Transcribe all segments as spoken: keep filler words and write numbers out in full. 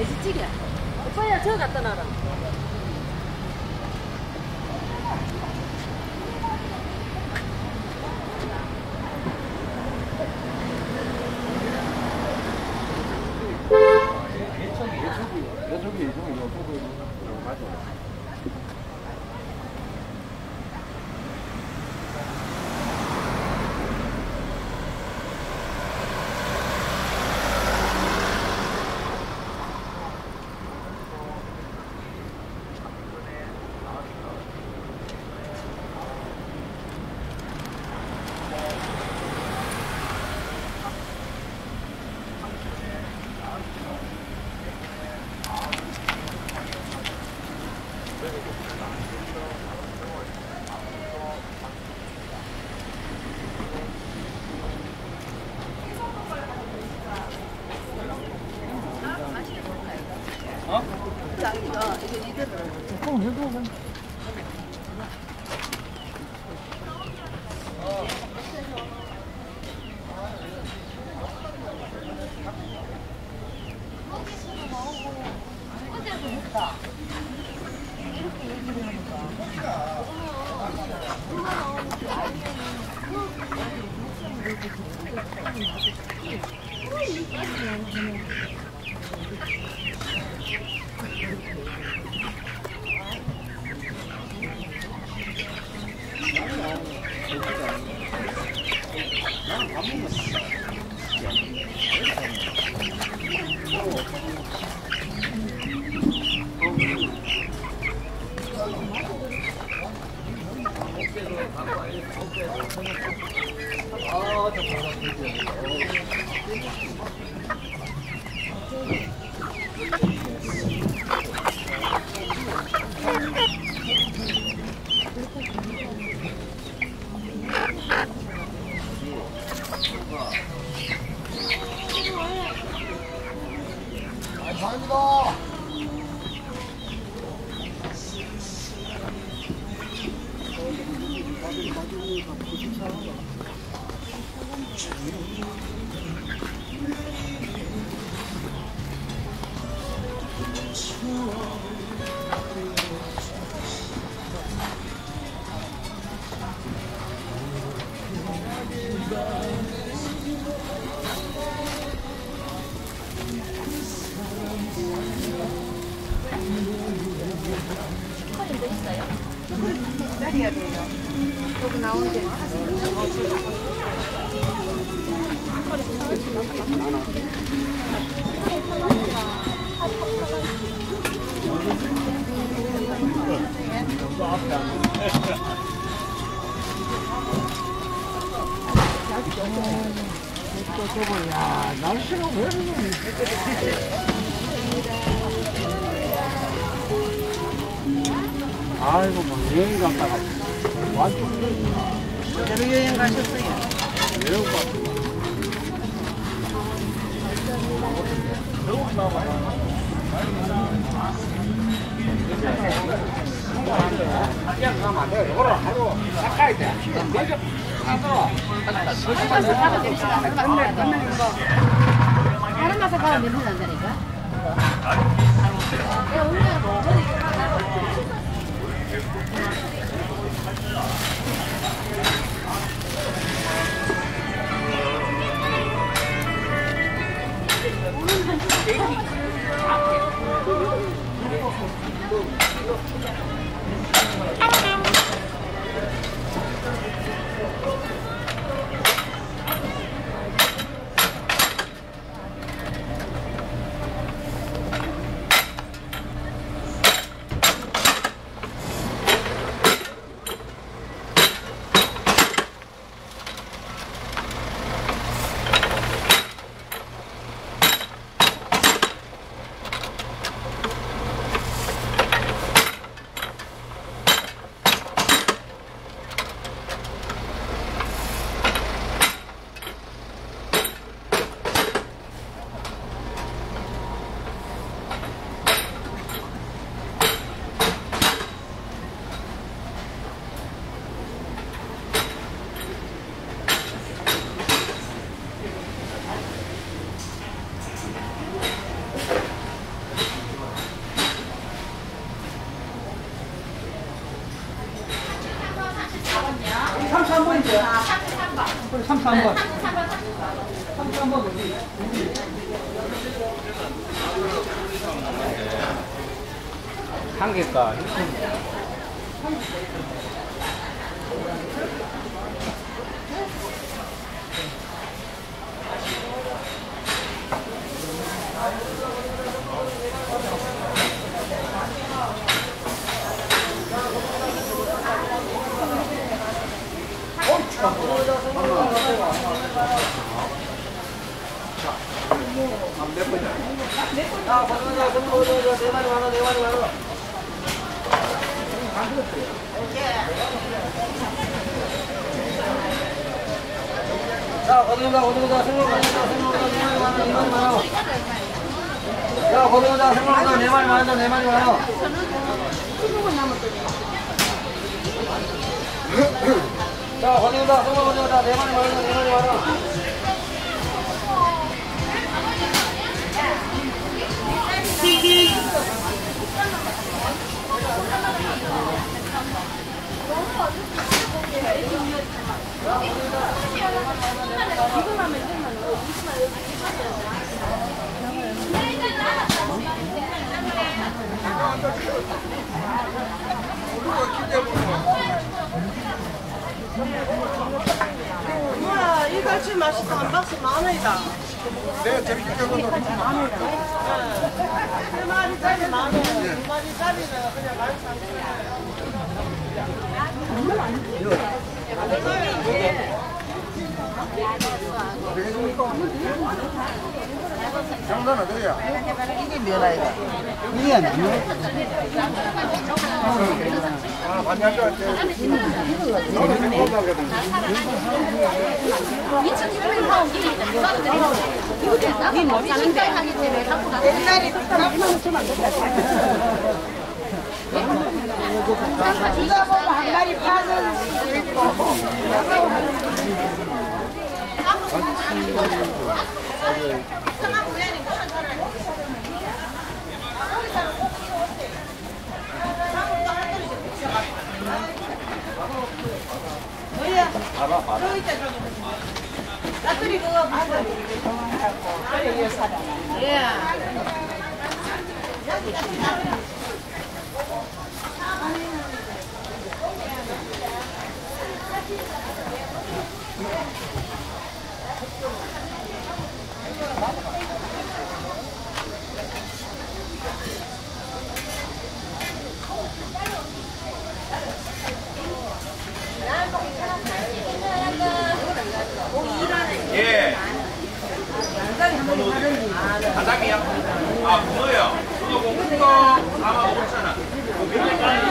돼지찌개. 오빠야, 저 갖다 놔라. 저기 이종이 요 보고 맞아. 야, 날씨가 왜 이러니? 아이고, 뭐, 여행 갔다가, 완전, 여러 여행 가셨어요? 여행 갔다가. 가면 안 돼. 이거를 하루 닦아야 돼. 먼저 가서. 얼마서 가면 됩니다. 얼마, 얼마 거. 다른 맛에 가면 냄새 난다니까. 야, 오늘 삼십삼 번. 삼십삼 번 어디? 한 개가 몇 번이야? 자, 거두자, 거두자, 네 마리 많아, 네 마리 많아. 자, 거두자, 거두자, 생각 거두자, 생각 거두자, 네 마리 많아, 네 마리 많아. 자, 거두자, 생각 거두자, 네 마리 많아, 네 마리 많아. 자, 거두자, 생각 거두자, 네 마리 많아, 네 마리 많아. 우와, 이거 같이 맛있다. 한 박스 만 원이다. 내가 저렇게 적어도 만 원이다. 세 마리짜리 만 원, 두 마리짜리는 그냥 만 삼천 장난 어디야? 이게 면화이다. 이게 안 면. 아, 반년 줄 알았지. 너는 지금 올라가거든. 옛날에 누가 보면 한 마리 파는 뭐야? 저기 있다 저기. 나들이 그거 먹어. 그래 이거 사다. 예. 예. 바닥이야? 아, 뭐예요? 그거 볶음거 아마 오천 원.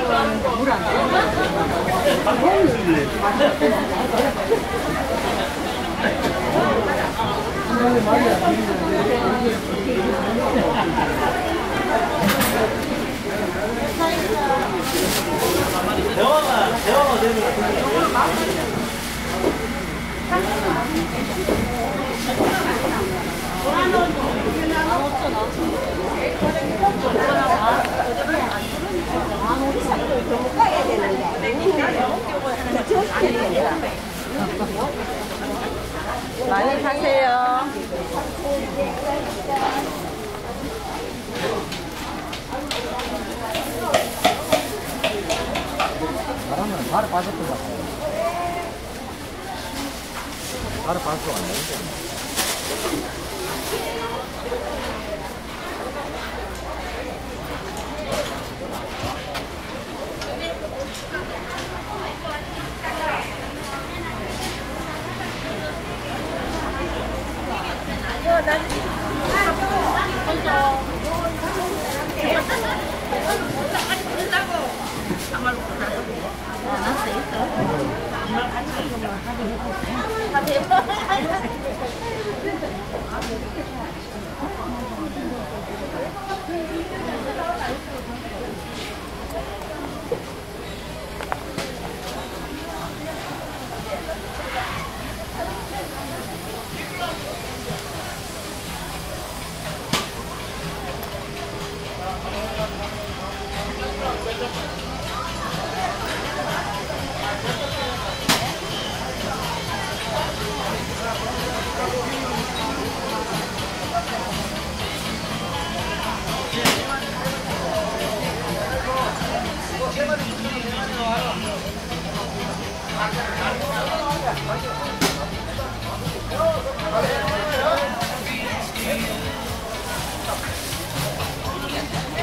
많이 사세요. 바람은 바로 빠졌던 것 같아요. 바로 빠질 수가 안 되는데.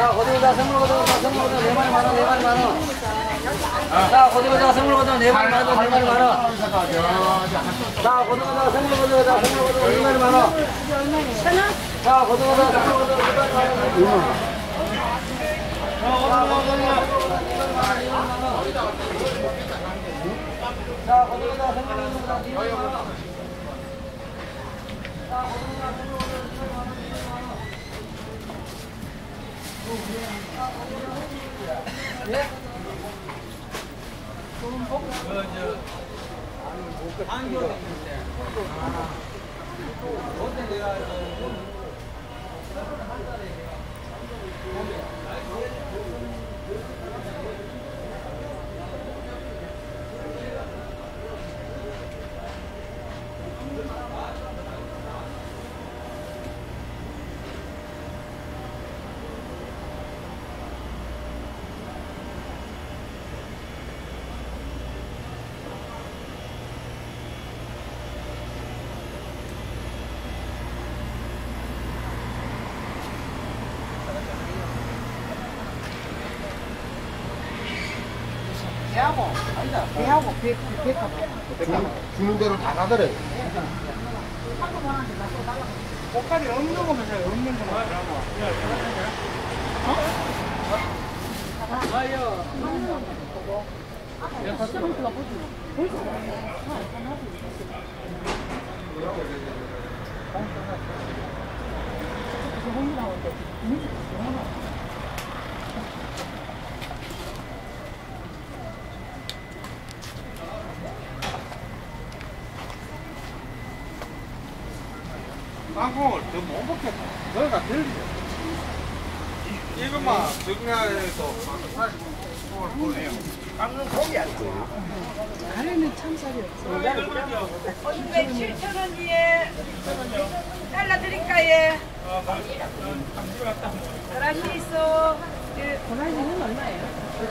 자, 고등어자 생물 고등어, 생물 고등어 네 마리 만 원, 네 마리 만 원. 자, 고등어자 생물 고등어 네 마리 만 원, 네 마리 만 원. 자, 고등어자 생물 고등어, 자, 생물 고등어 네 마리 만 원. 자, 고등어자 생물 고등어 네 마리 만 원. 자, 고등어자 생물 고등어 네 마리 만 원. 예? 배하고 배하고 배 배하고 주는 대로 다 가더래. 꽃갈이 없는 거 마셔요. 없는 거 마시라고. 땅콩을 더 못 먹겠다. 너가 들리죠. 이것만 정리해서 땅콩을 보내요. 땅콩 고기 안 돼. 가래는 참살이 없어. 오백 칠천 원이에 잘라드릴까요? 그라시 있어. 고라니는 얼마예요?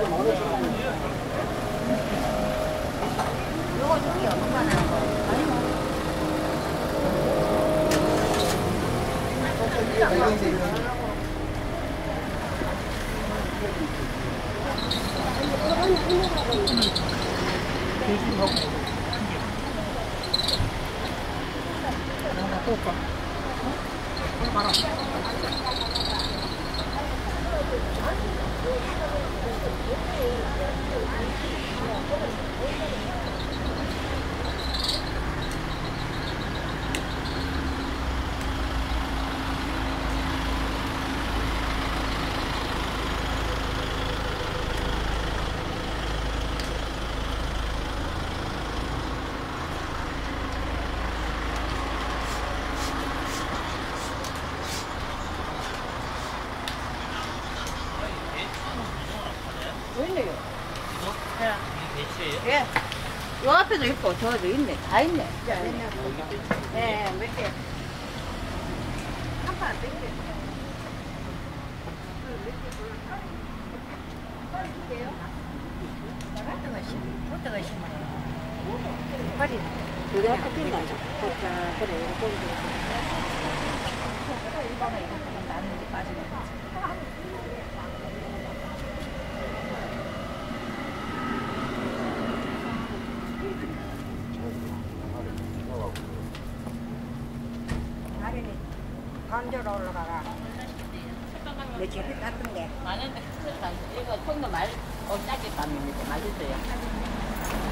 요거 저기 얼마나? 웬일이요? 예. 요 앞에도 있고 저도 있네. 다 있네. 네, 몇 개. 한판 땡겨. 나갔다가 심, 뒀다가 심어요. 빨리. 우리 아까 끝나죠. 자, 그래, 이거 좀 이번에 이거 나는 게 빠지네. 건조로 올라가라. 내 제비 땄던데. 많은데 이거 손도 말, 어, 짜게 따면 이제 맛있어요.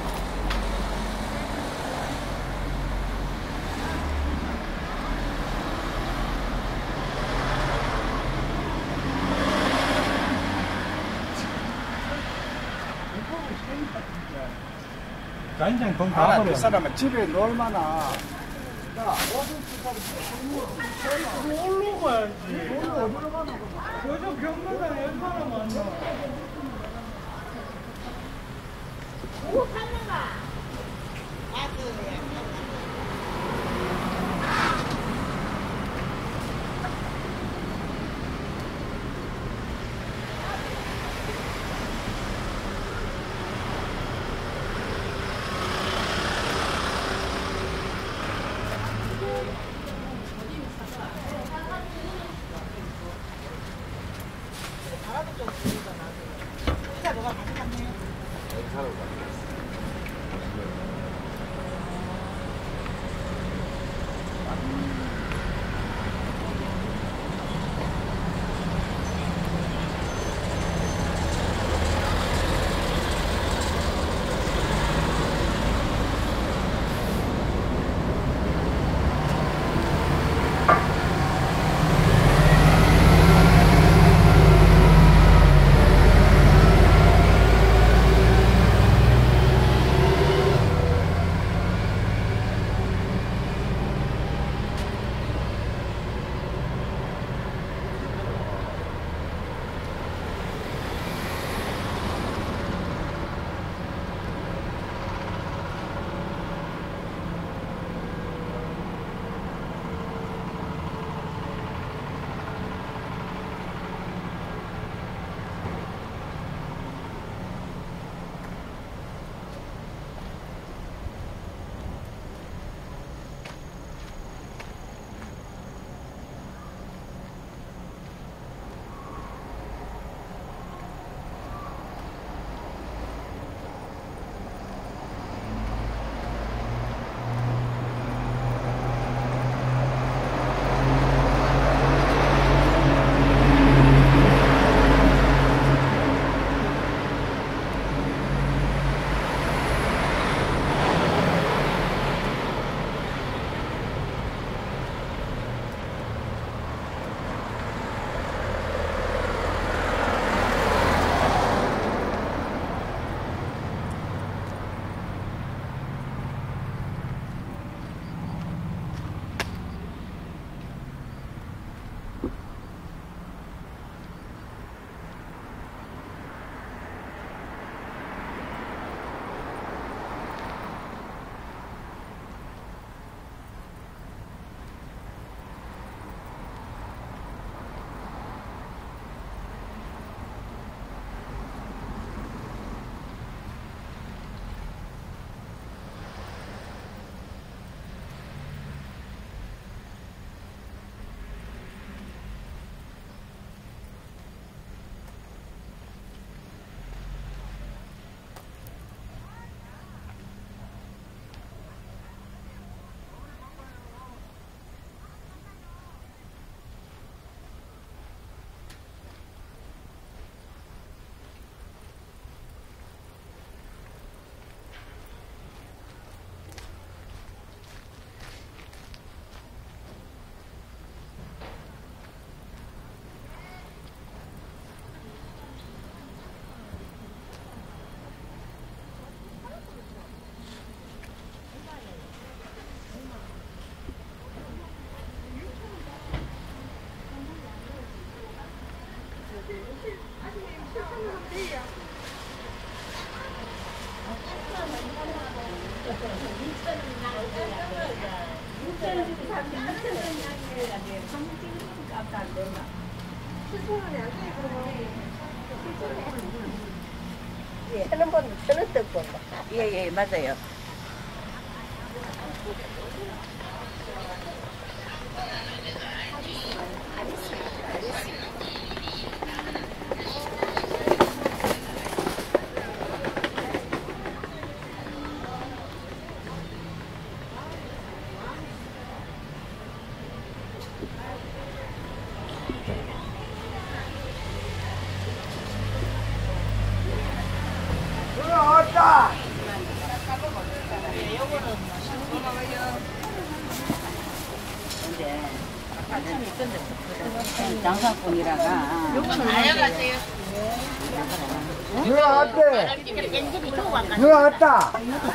간장 돈 아, 다 그 버려. 사람은 집에 놀 만한. 뭘 먹어야지. 요즘 경매장에 얼마나 많나. 천원 번, 천원 떡 번. 예, 예, 맞아요. 장사꾼이라가 누나 왔대. 누나 왔다.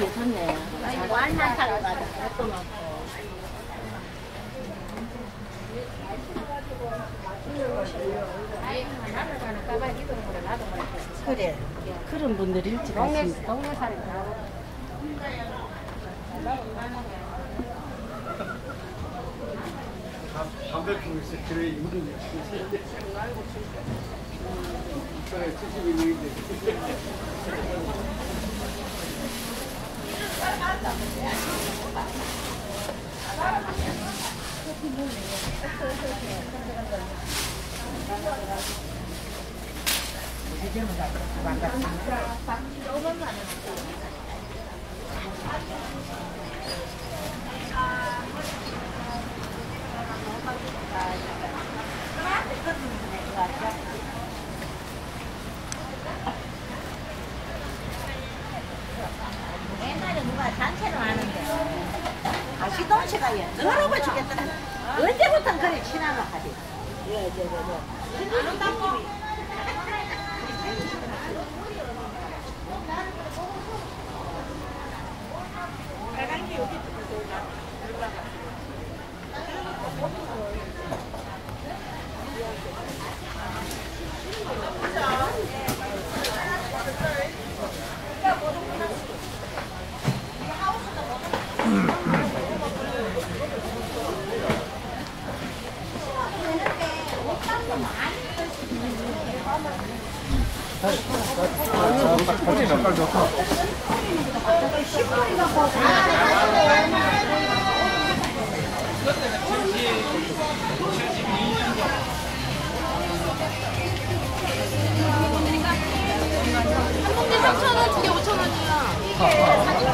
그래 그런 분들이 일찍 왔습니다. 동네 사람 다 담배 피우고 있어. 그래, 이분이. 그래, 칠십이 년인데. 옛날에 누가 단체로 하는데 아 시동치가 여러분 주겠더라. 언제부터 그래 친하노 하지. 예, 저, 저, 저. 안 온다고? 빨간 게 여기 꼬리 색깔 좋다. 삼천 원, 두개 오천 원이야.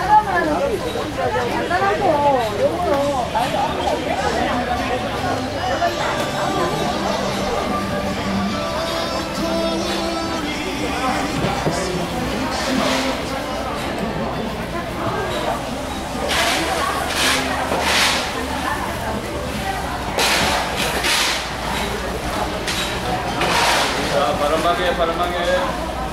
자, 바람막에, 바람막에.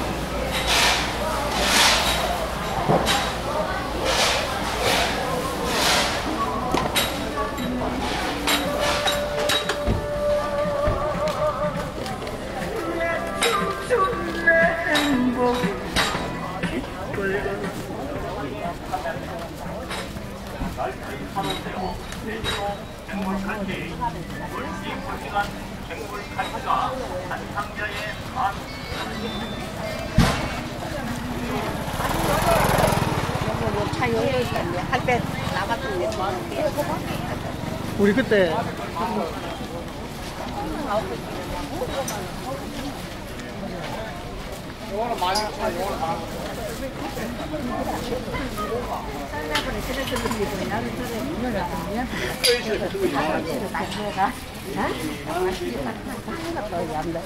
차 열려 있었네. 할때 나갔던데 좋아하는데. 우리 그때 요거는 많이 차, 요거는 많이. 살라버리 그래서 그런지 나는 저래 문을 닫으면 사실은 나중에가 어? 또 얌다.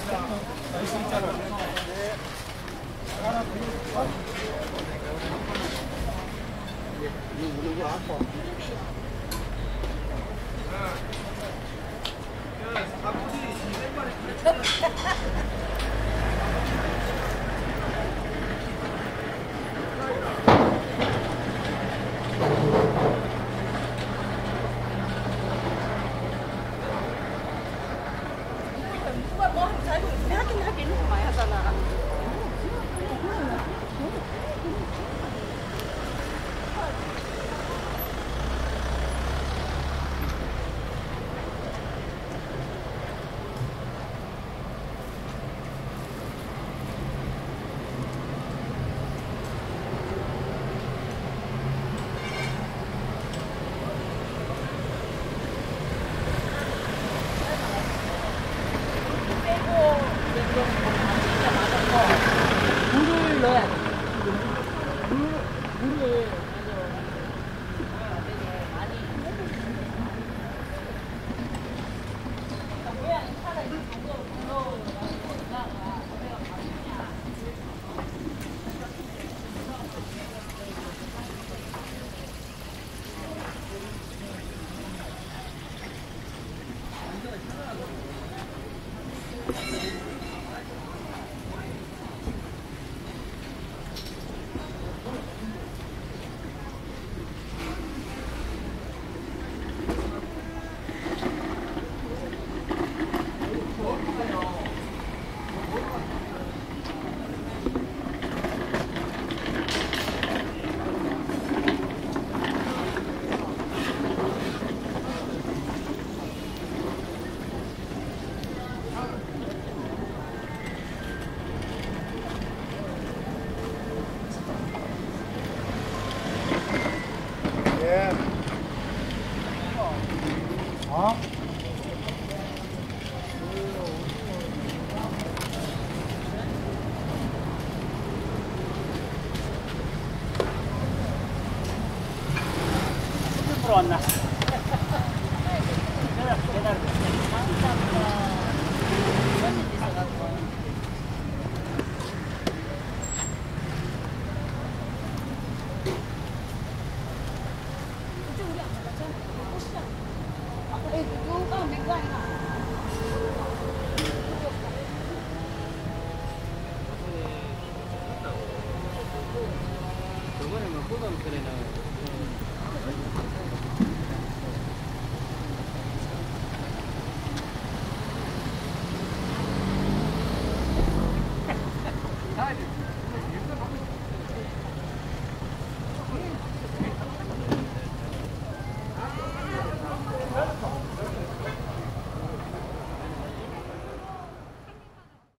누가 뭐 하긴 하긴 이런 거 많이 하잖아. 물을 넣어야 돼. 물, 물을 예. 어? 왔나? 저번에 뭐 고등학교에는